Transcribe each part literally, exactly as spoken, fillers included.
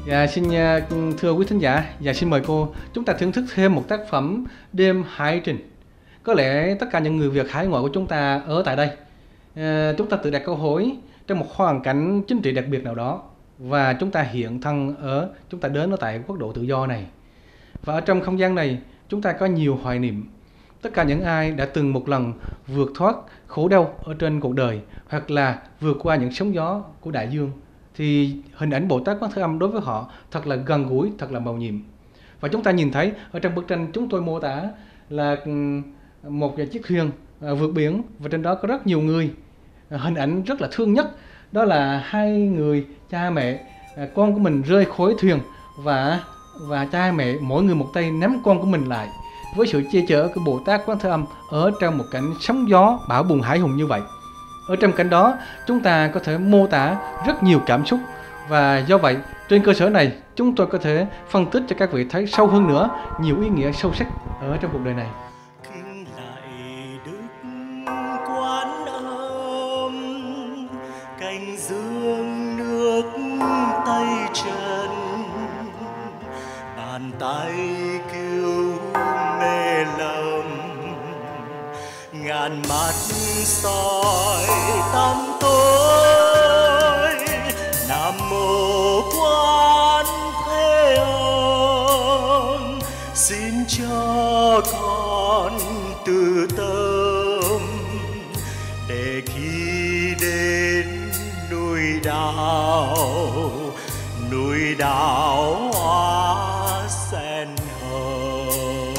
Dạ, xin uh, thưa quý thính giả, dạ xin mời cô chúng ta thưởng thức thêm một tác phẩm Đêm Hải Trình. Có lẽ tất cả những người Việt hải ngoại của chúng ta ở tại đây, uh, chúng ta tự đặt câu hỏi trong một hoàn cảnh chính trị đặc biệt nào đó, và chúng ta hiện thân ở, chúng ta đến ở tại quốc độ tự do này. Và ở trong không gian này, chúng ta có nhiều hoài niệm. Tất cả những ai đã từng một lần vượt thoát khổ đau ở trên cuộc đời, hoặc là vượt qua những sóng gió của đại dương, thì hình ảnh Bồ Tát Quán Thế Âm đối với họ thật là gần gũi, thật là mầu nhiệm. Và chúng ta nhìn thấy ở trong bức tranh chúng tôi mô tả là một chiếc thuyền vượt biển, và trên đó có rất nhiều người. Hình ảnh rất là thương nhất đó là hai người cha mẹ, con của mình rơi khỏi thuyền, và và cha mẹ mỗi người một tay nắm con của mình lại, với sự che chở của Bồ Tát Quán Thế Âm ở trong một cảnh sóng gió bão bùng hải hùng như vậy. Ở trong cảnh đó, chúng ta có thể mô tả rất nhiều cảm xúc, và do vậy, trên cơ sở này, chúng tôi có thể phân tích cho các vị thấy sâu hơn nữa nhiều ý nghĩa sâu sắc ở trong cuộc đời này. Kính lạy Đức Quán Âm, cành dương nước tay chân, bàn tay cứu mê lầm, ngàn mắt soi tăm tối. Nam mô Quán Thế Âm, xin cho con từ tâm, để khi đến núi đào, núi đào hoa sen hồng.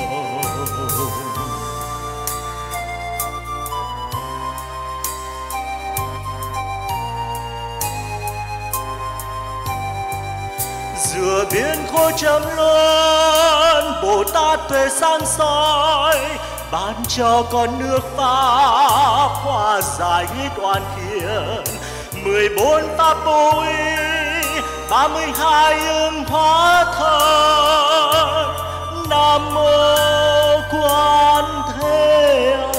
Giữa biển khổ trầm luân, Bồ Tát tuệ sáng soi, ban cho con nước Pháp hòa giải hết oan khiên. Mười bốn pháp vô uy, ba mươi hai ưng hóa thân. Nam mô Quán Thế Âm.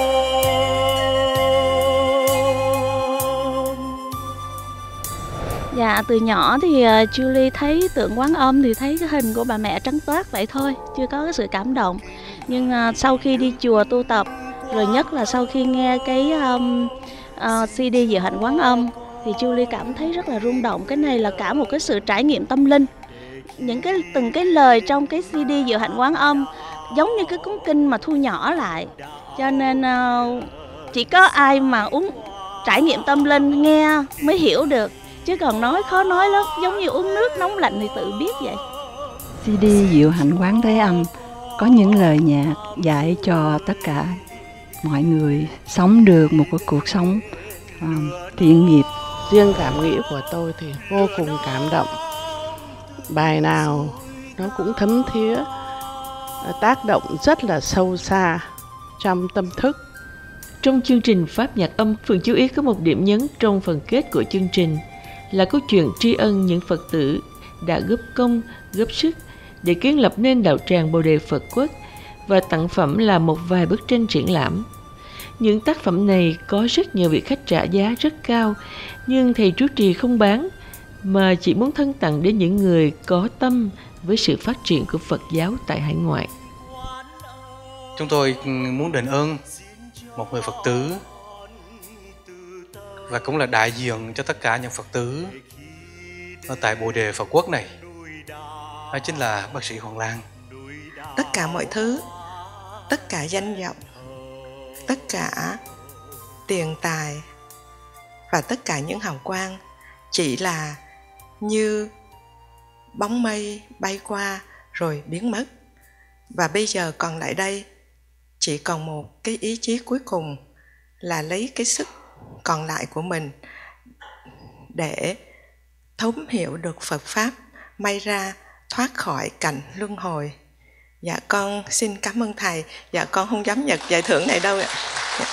Dạ, từ nhỏ thì uh, Julie thấy tượng Quán Âm thì thấy cái hình của bà mẹ trắng toát vậy thôi, chưa có cái sự cảm động. Nhưng uh, sau khi đi chùa tu tập, rồi nhất là sau khi nghe cái um, uh, xê đê Diệu Hạnh Quán Âm, thì Julie cảm thấy rất là rung động. Cái này là cả một cái sự trải nghiệm tâm linh. Những cái từng cái lời trong cái xê đê Diệu Hạnh Quán Âm giống như cái cuốn kinh mà thu nhỏ lại. Cho nên uh, chỉ có ai mà uống trải nghiệm tâm linh nghe mới hiểu được. Chứ còn nói khó nói lắm, giống như uống nước nóng lạnh thì tự biết vậy. xê đê Diệu Hạnh Quán Thế Âm có những lời nhạc dạy cho tất cả mọi người sống được một cái cuộc sống um, thiện nghiệp. Riêng cảm nghĩ của tôi thì vô cùng cảm động. Bài nào nó cũng thấm thía, tác động rất là sâu xa trong tâm thức. Trong chương trình Pháp nhạc âm, Phường chú ý có một điểm nhấn trong phần kết của chương trình là câu chuyện tri ân những Phật tử đã góp công, góp sức để kiến lập nên đạo tràng Bồ Đề Phật Quốc, và tặng phẩm là một vài bức tranh triển lãm. Những tác phẩm này có rất nhiều vị khách trả giá rất cao, nhưng thầy trụ trì không bán, mà chỉ muốn thân tặng đến những người có tâm với sự phát triển của Phật giáo tại hải ngoại. Chúng tôi muốn đền ơn một người Phật tử, và cũng là đại diện cho tất cả những Phật tử ở tại Bồ Đề Phật Quốc này. Đó chính là bác sĩ Hoàng Lan. Tất cả mọi thứ, tất cả danh vọng, tất cả tiền tài và tất cả những hào quang chỉ là như bóng mây bay qua rồi biến mất. Và bây giờ còn lại đây chỉ còn một cái ý chí cuối cùng là lấy cái sức còn lại của mình để thấu hiểu được Phật Pháp, may ra thoát khỏi cảnh luân hồi. Dạ con xin cảm ơn thầy. Dạ con không dám nhận giải thưởng này đâu ạ. Dạ.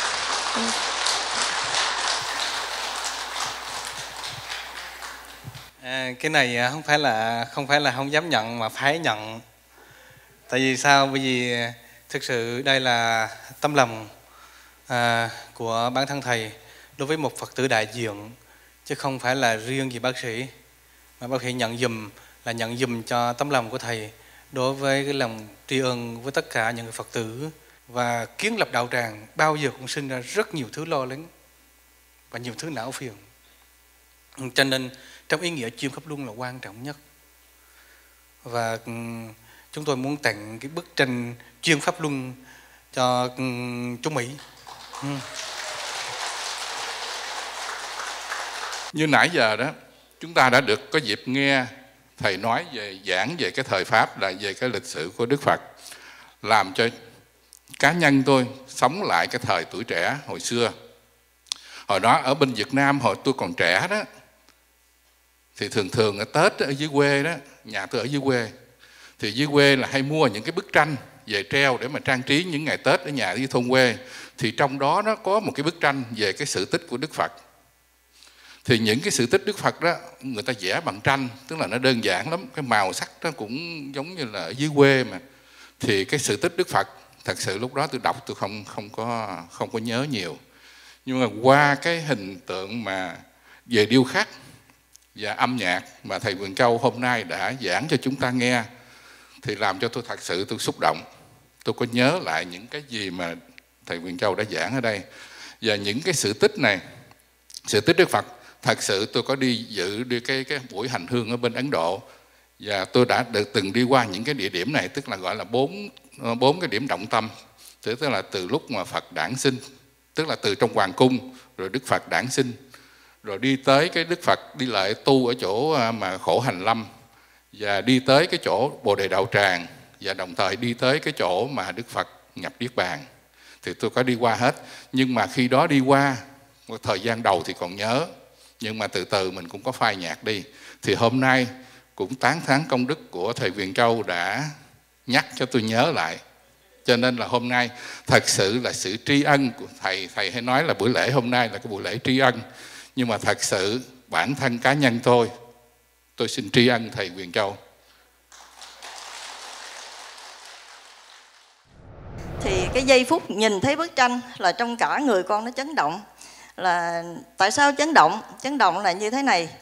À, cái này không phải là không phải là không dám nhận mà phải nhận. Tại vì sao? Bởi vì thực sự đây là tấm lòng à, của bản thân thầy đối với một Phật tử đại diện, chứ không phải là riêng gì bác sĩ, mà bác sĩ nhận dùm là nhận dùm cho tấm lòng của thầy đối với cái lòng tri ân với tất cả những người Phật tử. Và kiến lập đạo tràng bao giờ cũng sinh ra rất nhiều thứ lo lắng và nhiều thứ não phiền. Cho nên trong ý nghĩa chuyên pháp luân là quan trọng nhất. Và chúng tôi muốn tặng cái bức tranh chuyên pháp luân cho chú Mỹ. Ừ. Như nãy giờ đó, chúng ta đã được có dịp nghe thầy nói về giảng về cái thời Pháp, là về cái lịch sử của Đức Phật, làm cho cá nhân tôi sống lại cái thời tuổi trẻ hồi xưa. Hồi đó ở bên Việt Nam, hồi tôi còn trẻ đó, thì thường thường ở Tết ở dưới quê đó, nhà tôi ở dưới quê, thì dưới quê là hay mua những cái bức tranh về treo để mà trang trí những ngày Tết ở nhà dưới thôn quê. Thì trong đó nó có một cái bức tranh về cái sự tích của Đức Phật. Thì những cái sự tích Đức Phật đó người ta vẽ bằng tranh, tức là nó đơn giản lắm, cái màu sắc nó cũng giống như là ở dưới quê mà. Thì cái sự tích Đức Phật thật sự lúc đó tôi đọc tôi không không có không có nhớ nhiều. Nhưng mà qua cái hình tượng mà về điêu khắc và âm nhạc mà thầy Quyền Châu hôm nay đã giảng cho chúng ta nghe, thì làm cho tôi thật sự tôi xúc động. Tôi có nhớ lại những cái gì mà thầy Quyền Châu đã giảng ở đây. Và những cái sự tích này, sự tích Đức Phật, thật sự tôi có đi dự đi cái cái buổi hành hương ở bên Ấn Độ, và tôi đã được từng đi qua những cái địa điểm này, tức là gọi là bốn bốn cái điểm trọng tâm, tức là từ lúc mà Phật đản sinh, tức là từ trong hoàng cung, rồi Đức Phật đản sinh, rồi đi tới cái Đức Phật đi lại tu ở chỗ mà Khổ Hành Lâm, và đi tới cái chỗ Bồ Đề Đạo Tràng, và đồng thời đi tới cái chỗ mà Đức Phật nhập Niết Bàn. Thì tôi có đi qua hết. Nhưng mà khi đó đi qua, một thời gian đầu thì còn nhớ, nhưng mà từ từ mình cũng có phai nhạt đi. Thì hôm nay cũng tán thán công đức của thầy Quyền Châu đã nhắc cho tôi nhớ lại. Cho nên là hôm nay thật sự là sự tri ân của thầy. Thầy hay nói là buổi lễ hôm nay là cái buổi lễ tri ân. Nhưng mà thật sự bản thân cá nhân tôi, tôi xin tri ân thầy Quyền Châu. Thì cái giây phút nhìn thấy bức tranh là trong cả người con nó chấn động. Là tại sao chấn động? Chấn động là như thế này.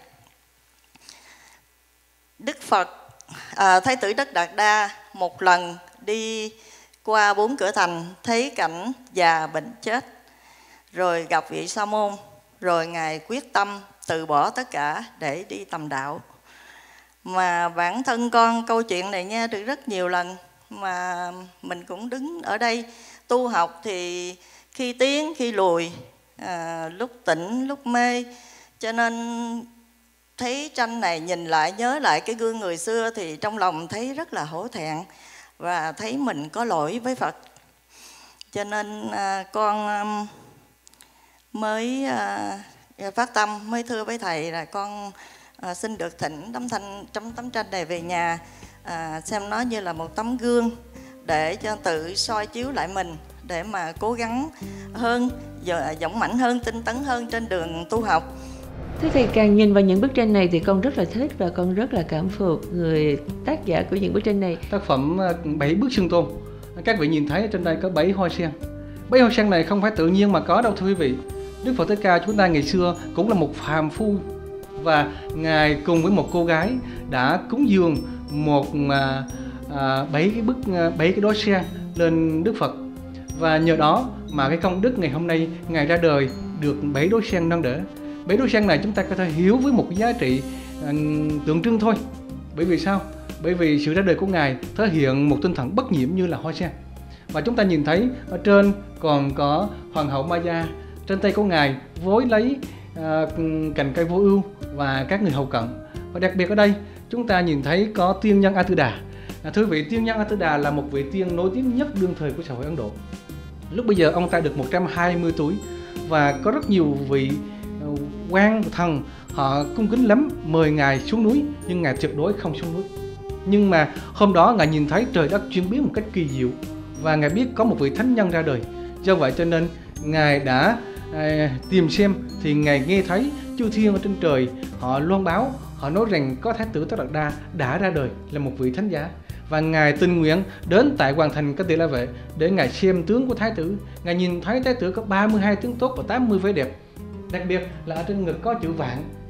Đức Phật, à, Thái tử Tất Đạt Đa một lần đi qua bốn cửa thành, thấy cảnh già bệnh chết, rồi gặp vị Sa môn, rồi Ngài quyết tâm từ bỏ tất cả để đi tầm đạo. Mà bản thân con câu chuyện này nghe được rất nhiều lần, mà mình cũng đứng ở đây tu học thì khi tiến khi lùi, à, lúc tỉnh lúc mê, cho nên thấy tranh này nhìn lại nhớ lại cái gương người xưa thì trong lòng thấy rất là hổ thẹn và thấy mình có lỗi với Phật. Cho nên à, con à, mới à, phát tâm, mới thưa với thầy là con à, xin được thỉnh tấm thanh trong tấm tranh này về nhà, à, xem nó như là một tấm gương để cho tự soi chiếu lại mình, để mà cố gắng hơn, dũng mãnh hơn, tinh tấn hơn trên đường tu học. Thế thì càng nhìn vào những bức tranh này thì con rất là thích và con rất là cảm phục người tác giả của những bức tranh này. Tác phẩm Bảy Bước Xưng Tôn. Các vị nhìn thấy trên đây có bảy hoa sen. Bảy hoa sen này không phải tự nhiên mà có đâu thưa quý vị. Đức Phật Thích Ca chúng ta ngày xưa cũng là một phàm phu, và Ngài cùng với một cô gái đã cúng dường một à, à, bảy cái bức bảy cái đóa sen lên Đức Phật, và nhờ đó mà cái công đức ngày hôm nay Ngài ra đời được bảy đóa sen nâng đỡ. Bảy đóa sen này chúng ta có thể hiểu với một giá trị uh, tượng trưng thôi. Bởi vì sao? Bởi vì sự ra đời của Ngài thể hiện một tinh thần bất nhiễm như là hoa sen. Và chúng ta nhìn thấy ở trên còn có Hoàng hậu Maya, trên tay của Ngài vối lấy uh, cành cây vô ưu và các người hầu cận. Và đặc biệt ở đây chúng ta nhìn thấy có tiên nhân A Tư Đà. À, thưa quý vị, tiên nhân A Tư Đà là một vị tiên nổi tiếng nhất đương thời của xã hội Ấn Độ. Lúc bây giờ ông ta được một trăm hai mươi tuổi, và có rất nhiều vị uh, quan thần họ cung kính lắm mời Ngài xuống núi, nhưng Ngài tuyệt đối không xuống núi. Nhưng mà hôm đó Ngài nhìn thấy trời đất chuyển biến một cách kỳ diệu, và Ngài biết có một vị thánh nhân ra đời. Do vậy cho nên Ngài đã à, tìm xem, thì Ngài nghe thấy chư thiên ở trên trời họ loan báo, họ nói rằng có Thái tử Tất Đạt Đa đã ra đời là một vị thánh giả. Và Ngài tình nguyện đến tại hoàng thành Cát Tỳ La Vệ để Ngài xem tướng của Thái tử. Ngài nhìn thấy Thái tử có ba mươi hai tướng tốt và tám mươi vẻ đẹp. Đặc biệt là ở trên ngực có chữ vạn,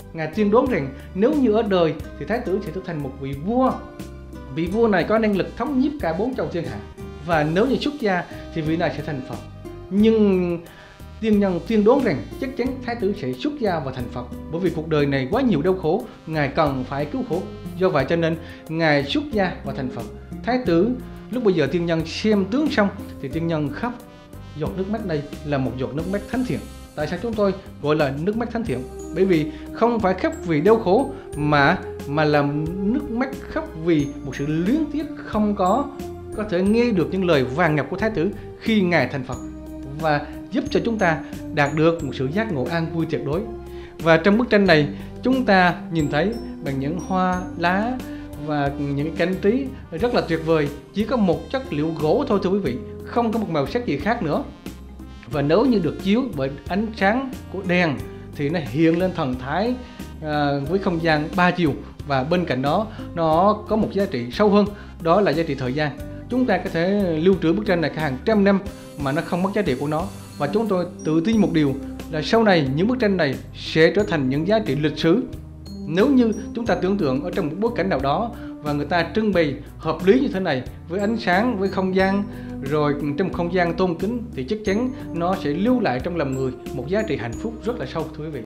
Ngài tiên đoán rằng nếu như ở đời thì Thái tử sẽ trở thành một vị vua. Vị vua này có năng lực thống nhiếp cả bốn châu thiên hạ. Và nếu như xuất gia thì vị này sẽ thành Phật. Nhưng tiên nhân tiên đoán rằng chắc chắn Thái tử sẽ xuất gia và thành Phật, bởi vì cuộc đời này quá nhiều đau khổ, Ngài cần phải cứu khổ. Do vậy cho nên Ngài xuất gia và thành Phật. Thái tử lúc bây giờ tiên nhân xem tướng xong thì tiên nhân khóc. Giọt nước mắt đây là một giọt nước mắt thánh thiện. Tại sao chúng tôi gọi là nước mắt thánh thiện? Bởi vì không phải khóc vì đau khổ mà mà là nước mắt khóc vì một sự luyến tiếc không có có thể nghe được những lời vàng ngọc của Thái tử khi Ngài thành Phật, và giúp cho chúng ta đạt được một sự giác ngộ an vui tuyệt đối. Và trong bức tranh này chúng ta nhìn thấy bằng những hoa lá và những cảnh trí rất là tuyệt vời, chỉ có một chất liệu gỗ thôi thưa quý vị, không có một màu sắc gì khác nữa. Và nếu như được chiếu bởi ánh sáng của đèn thì nó hiện lên thần thái à, với không gian ba chiều, và bên cạnh đó nó có một giá trị sâu hơn, đó là giá trị thời gian. Chúng ta có thể lưu trữ bức tranh này cả hàng trăm năm mà nó không mất giá trị của nó. Và chúng tôi tự tin một điều là sau này những bức tranh này sẽ trở thành những giá trị lịch sử. Nếu như chúng ta tưởng tượng ở trong một bối cảnh nào đó và người ta trưng bày hợp lý như thế này, với ánh sáng, với không gian, rồi trong không gian tôn kính, thì chắc chắn nó sẽ lưu lại trong lòng người một giá trị hạnh phúc rất là sâu thưa quý vị.